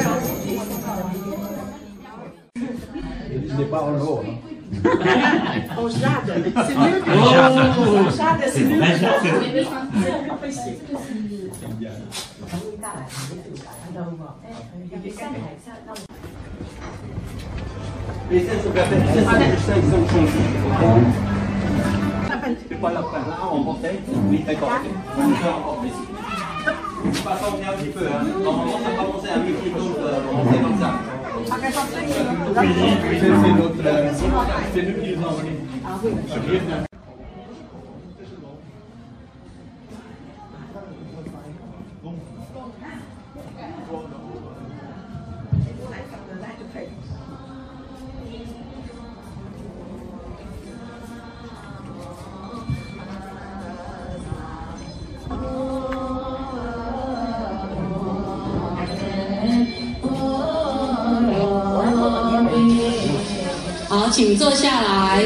Il n'est pas en l'eau. En jade, c'est mieux que en jade, c'est mieux que précis. C'est pas la fin là, en bouteille. Oui, d'accord. Je passe en un petit peu. Normalement, ça va commencer à 8 kilos, on fait comme ça. Oui, c'est notre. C'est nous qui les avons amenés. Ah oui. 好，请坐下来。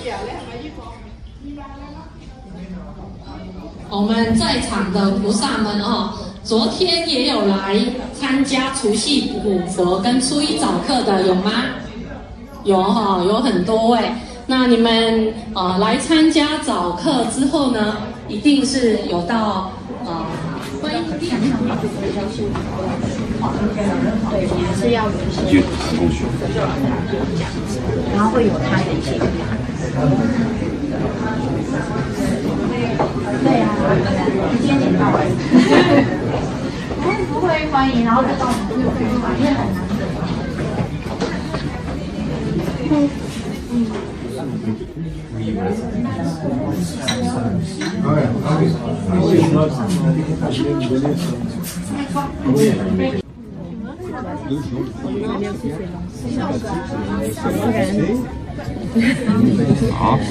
我们在场的菩萨们哦，昨天也有来参加除夕补佛跟初一早课的，有吗？有哈、有很多位。那你们来参加早课之后呢，一定是有到观音殿上面就比较是对，我们是要有一些然后会有他的一些对啊，今天捡到不会欢迎，然后就到我们这个会馆，因为很难得。 好。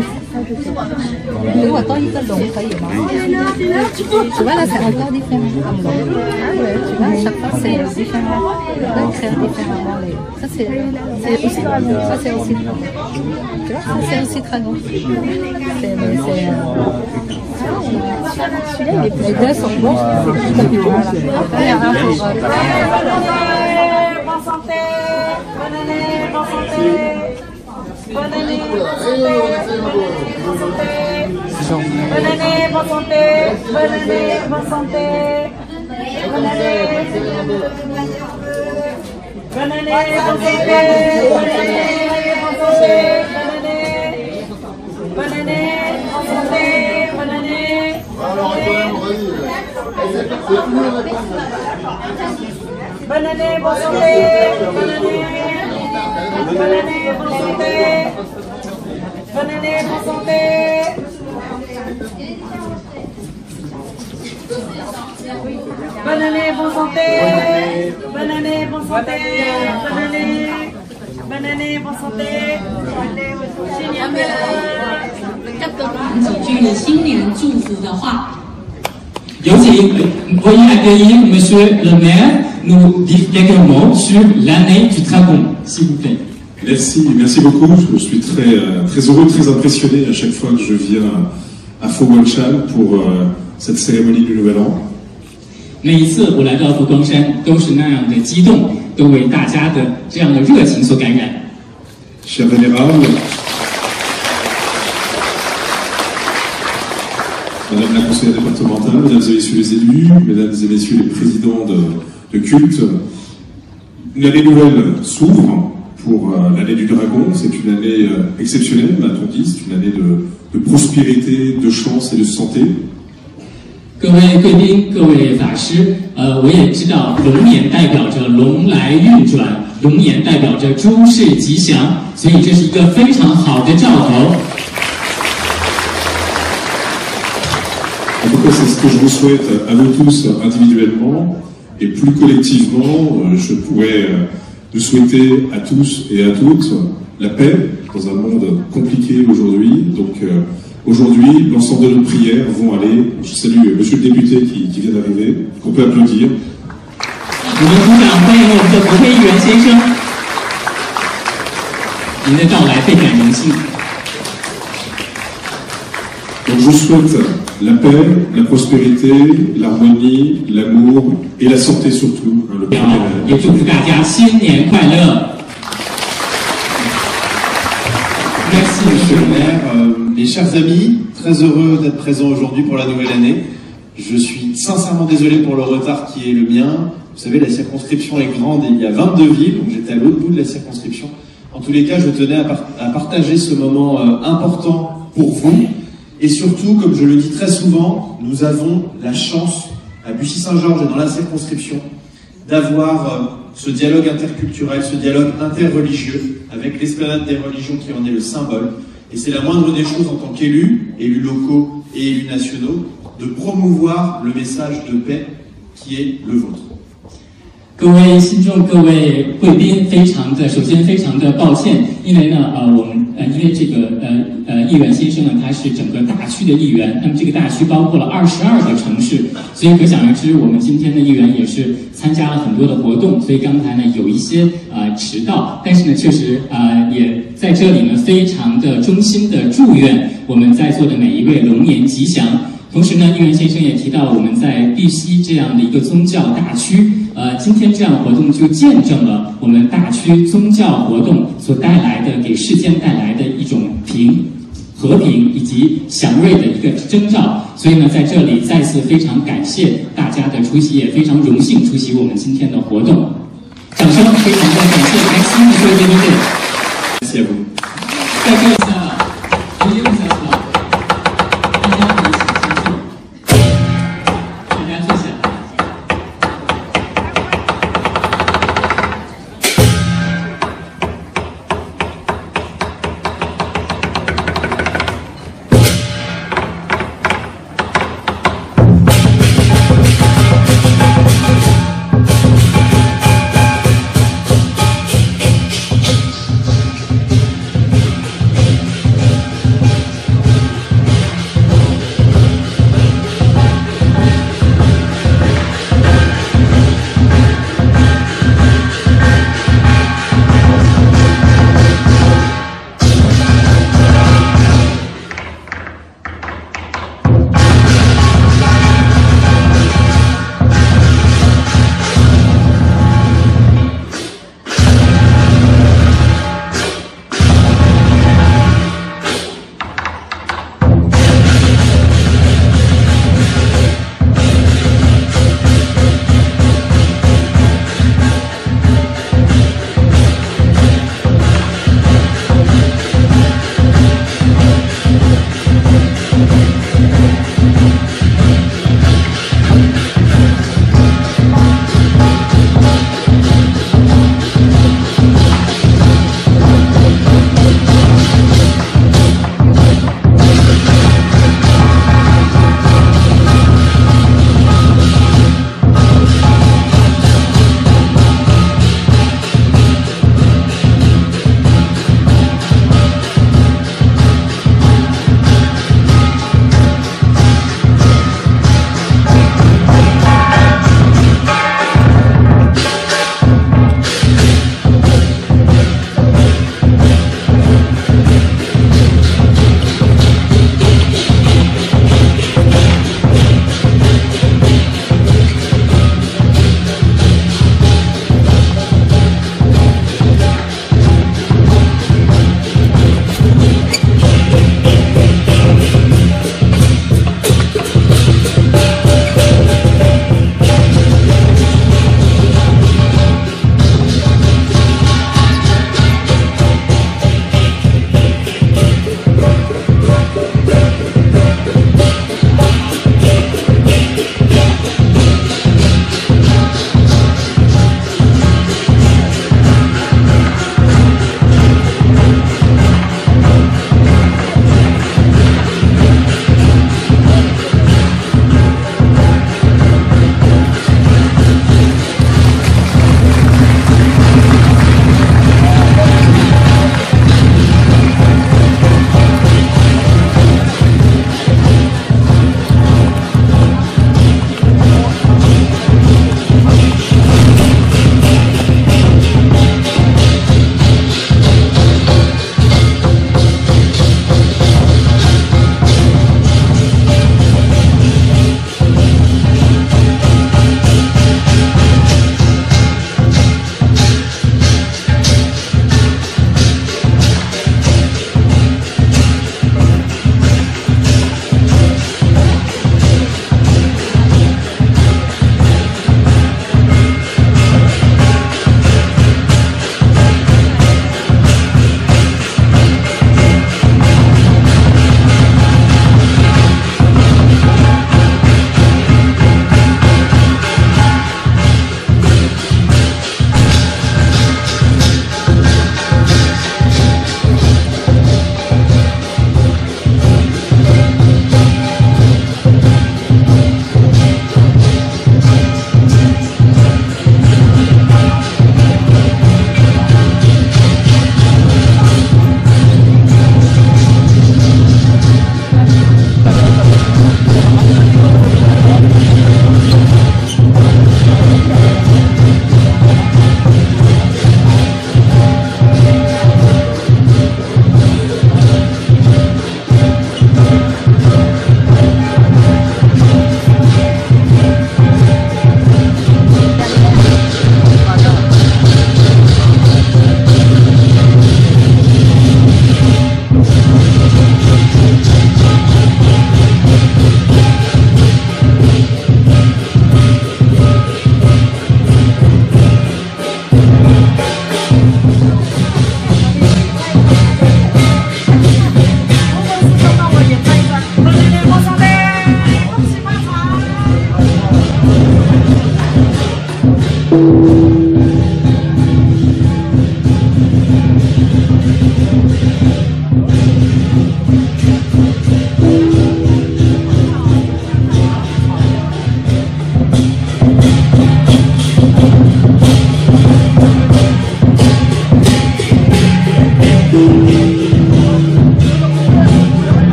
给我倒一个龙可以吗？主要係我多啲 friend 主要係10四有啲 friend 咧，c'est啲 friend à moi les，ça c'est aussi très bon，ça c'est aussi très bon，tu vois ça c'est aussi très bon，les deux sont bons， Bonne santé, bonne année, bonne santé. Bonne année, bonne santé, bonne santé. Bonne année, bonne santé, bonne année, bonne santé. Bonne année, bonne année, bonne santé, bonne année, bonne santé, bonne année, bonne santé, bonne année. Bonne année, bonne santé, bonne année. Bonne année, bonne santé. Bonne année, bonne santé. Bonne année, bonne santé. Bonne année, bonne santé. Bonne année. Bonne année, bonne santé. 几句新年祝福的话。 有请veuillez accueillir Monsieur le maire nous dire quelques mots sur l'année du dragon, s'il vous plaît. Merci beaucoup. Je suis très heureux, très impressionné à chaque fois que je viens à Fogolchan pour cette cérémonie du Nouvel An. 每一次我来到佛光山都是那样的激动，都为大家的这样的热情所感染。 Cher Vénérable, Madame la conseillère départementale, Mesdames et Messieurs les élus, Mesdames et Messieurs les présidents de culte, une année nouvelle s'ouvre pour l'année du dragon. C'est une année exceptionnelle, m'a-t-on dit. C'est une année de prospérité, de chance et de santé. 各位贵宾、各位法师，我也知道龙年代表着龙来运转，龙年代表着诸事吉祥，所以这是一个非常好的兆头。 En tout cas, c'est ce que je vous souhaite à vous tous individuellement et plus collectivement. Je pourrais nous souhaiter à tous et à toutes la paix dans un monde compliqué aujourd'hui. Donc aujourd'hui, l'ensemble de nos prières vont aller. Je salue Monsieur le député qui vient d'arriver, qu'on peut applaudir. Donc je souhaite la paix, la prospérité, l'harmonie, l'amour et la santé surtout, hein, le premier 也祝福大家新年快乐。 Merci Monsieur le maire. Mes chers amis, très heureux d'être présent aujourd'hui pour la nouvelle année. Je suis sincèrement désolé pour le retard qui est le mien. Vous savez, la circonscription est grande et il y a 22 villes, donc j'étais à l'autre bout de la circonscription. En tous les cas, je tenais à partager ce moment important pour vous. Et surtout, comme je le dis très souvent, nous avons la chance, à Bussy-Saint-Georges et dans la circonscription, d'avoir ce dialogue interculturel, ce dialogue interreligieux, avec l'esplanade des religions qui en est le symbole. Et c'est la moindre des choses en tant qu'élus, élus locaux et élus nationaux, de promouvoir le message de paix qui est le vôtre. 各位信众、各位贵宾，首先非常的抱歉，因为呢，因为这个议员先生呢，他是整个大区的议员，那么这个大区包括了22个城市，所以可想而知，我们今天的议员也是参加了很多的活动，所以刚才呢有一些迟到，但是呢确实也在这里呢非常的衷心的祝愿我们在座的每一位龙年吉祥。同时呢，议员先生也提到我们在碧溪这样的一个宗教大区。今天这样的活动就见证了我们大区宗教活动所带来的给世间带来的一种和平以及祥瑞的一个征兆。所以呢，在这里再次非常感谢大家的出席，也非常荣幸出席我们今天的活动。掌声非常的感谢 Merci Monsieur le député。 谢谢vous。 在这里呢，大家可以请坐。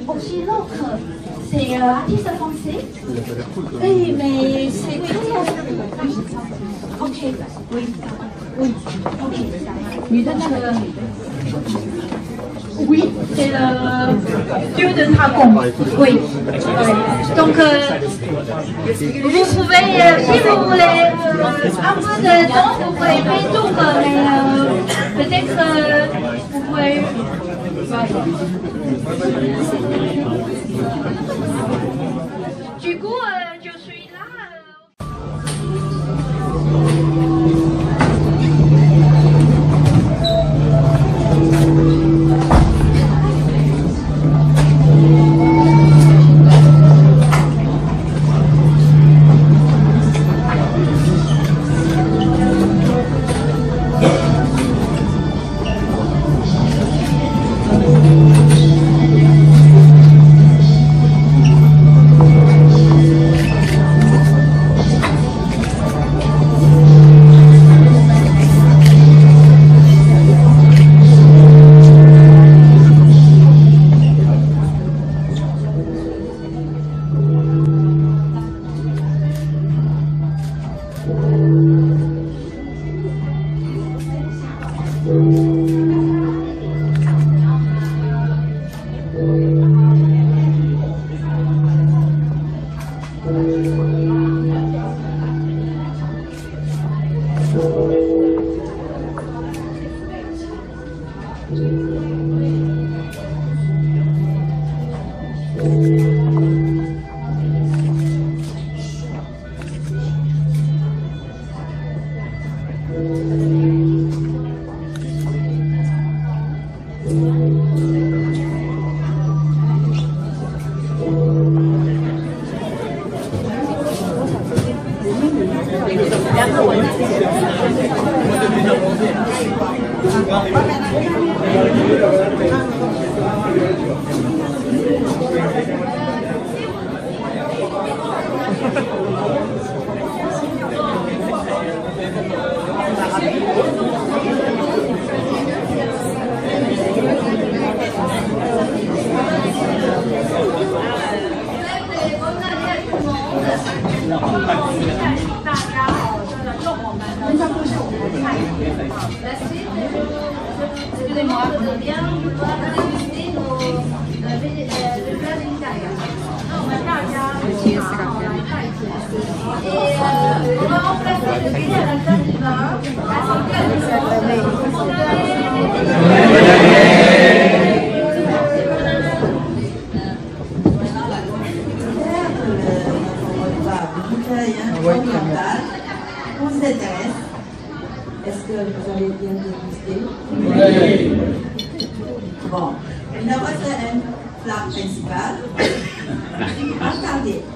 aussi l'autre, c'est artiste français. Oui, mais c'est très... Ok, oui. Oui, ok. Oui, c'est le dieu de dragon. Oui. Donc, vous pouvez, si vous voulez, un peu de temps, vous pouvez faire tout, mais peut-être vous pouvez... Du coup, je suis là. Excusez-moi, je veux bien pouvoir déguster le plat végétarien. Et on va remplacer le thé à la table du vin. La santé à On s'intéresse. Est-ce que vous avez bien dégusté? Oui. Bon, il nous reste un plat principal. Attendez.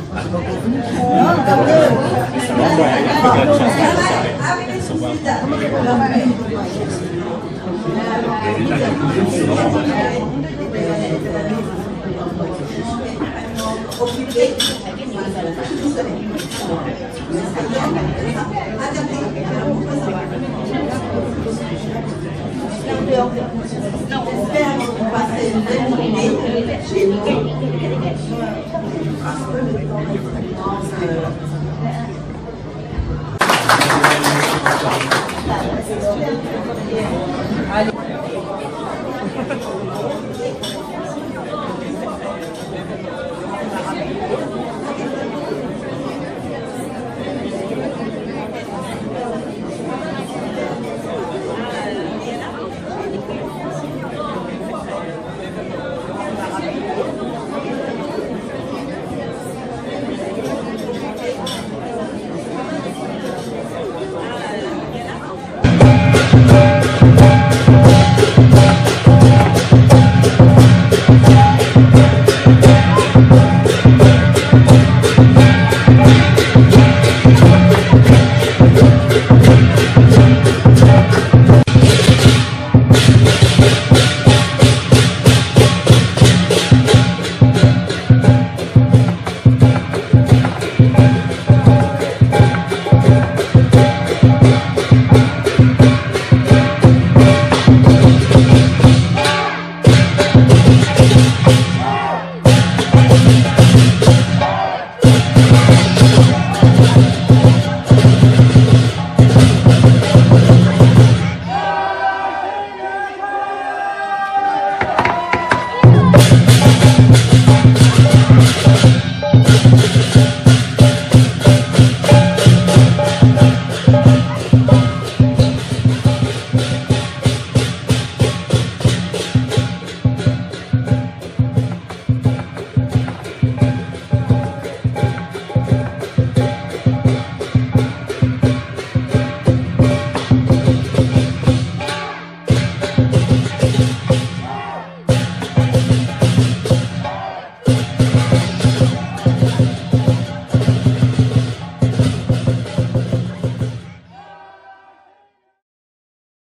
J'espère passer une bonne journée chez nous.